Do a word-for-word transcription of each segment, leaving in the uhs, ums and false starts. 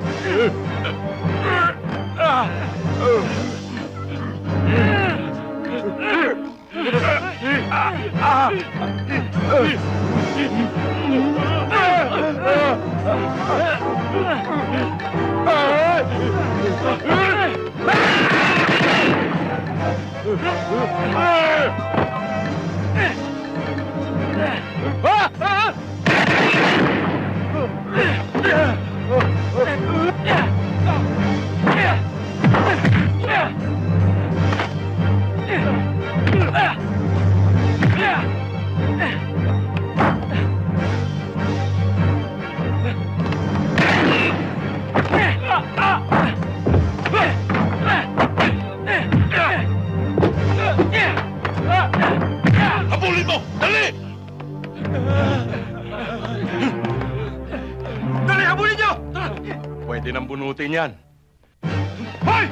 Habulin mo! Dali! Dali, habulin niyo! Pwede nang bunutin yan. Hoy!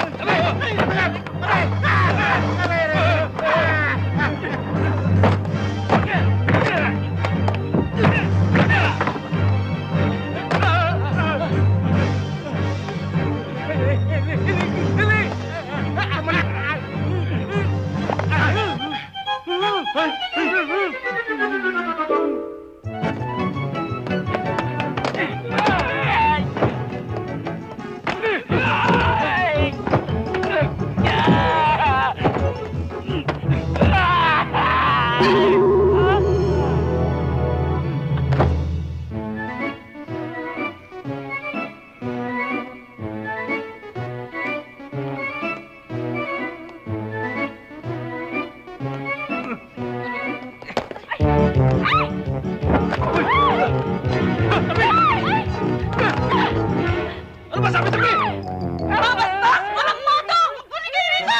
Ano ba sabi sabi? Babastos! Walang moto! Kunin kayo rito!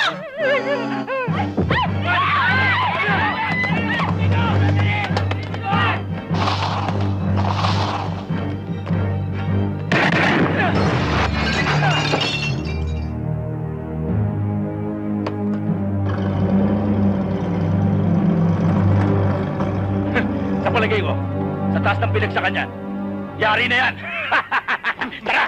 Sa palagay ko, sa taas ng pinagsakan yan, yari na yan! Tara!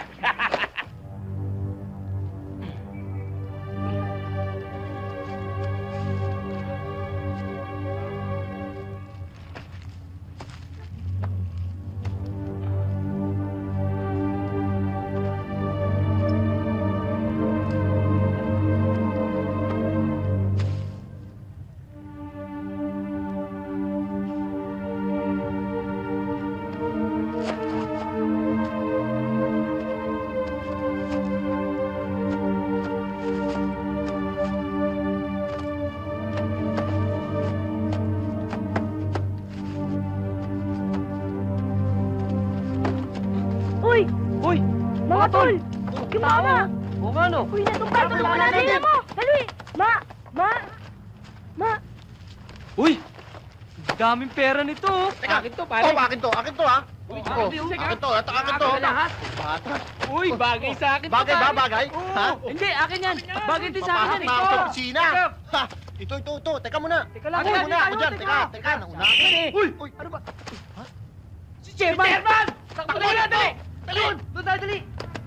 Uy! Uy! Mga tol! Kumama! O nga no? Uy, natumpay ko wala na yun mo! Dali! Ma! Ma! Ma! Uy! Daming pera nito oh! Teka, akin to, pare. Oh, akin to, akin to, ha? Uy, Oh, oh, akin to, akin to, ito, akin to. lahat. Bata. Uy, bagay sa akin to, Bagay ba, pare. bagay? Oo. Ha? Hindi, akin yan. Bagay din sa Papahak akin na yan. ako sa Ito. opisina. Ha? Ito, ito, ito. Teka muna. Teka lang, Ako teka, muna, teka, ako dyan. teka. Teka, teka, nauna ako. Uy! Uy! Ano ba? Si Chairman! Si Chairman! Takbo na yan, dali! Doon! Doon tayo, dali!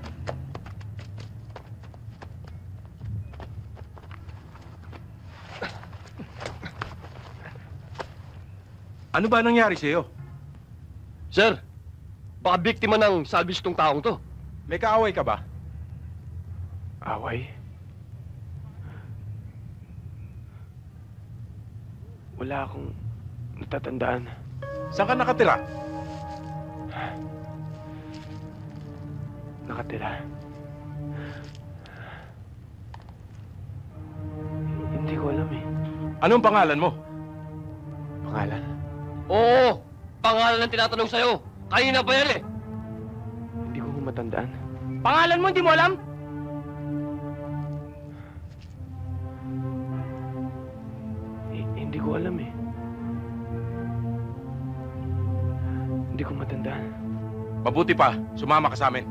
Ano ba nangyari sa'yo? Sir, baka biktima ng salvage tong taong to. May kaaway ka ba? Away? Wala akong natatandaan. Saan ka nakatira? Nakatira. Hindi ko alam eh. Anong pangalan mo? Pangalan? Oo, pangalan ang tinatanong sa'yo. Kanina pa yan eh. Hindi ko matandaan. Pangalan mo, hindi mo alam? Hi- hindi ko alam eh. Hindi ko matandaan. Mabuti pa, sumama ka sa amin.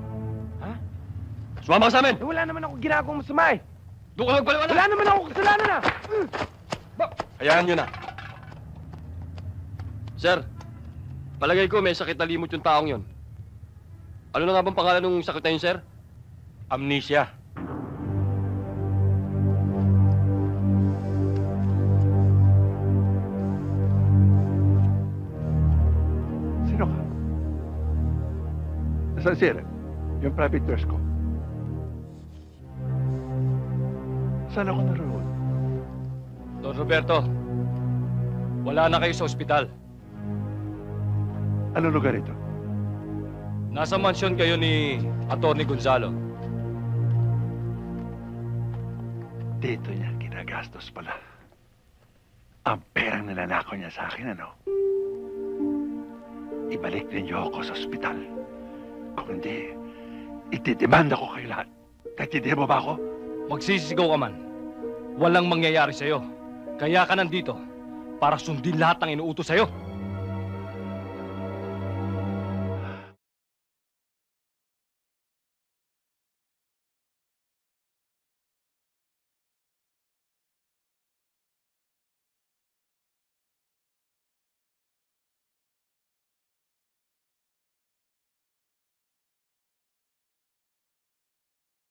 Sumama ka sa amin. Eh, wala naman ako ginagawang masama eh. Doon ka magpaliwanag. Wala naman ako kasalanan ah. Hayaan nyo na. Sir, palagay ko may sakit na limot yung taong yon. Ano na nga bang pangalan ng sakit na yun, sir? Amnesia. Sino ka? Saan si Eren? Yung private nurse ko. Saan ako naroon? Don Roberto, wala na kayo sa ospital. Anong lugar ito? Nasa mansyon kayo ni Atty. Gonzalo. Dito niya ginagastos pala. Ang perang nananakaw niya sa akin, ano? Ibalik ninyo ako sa ospital. Kung hindi, itidemanda ko kayo lahat. Kaintindihan mo ba ako? Magsisisigaw ka man. Walang mangyayari sa'yo. Kaya ka nandito para sundin lahat ng inuutos sa'yo.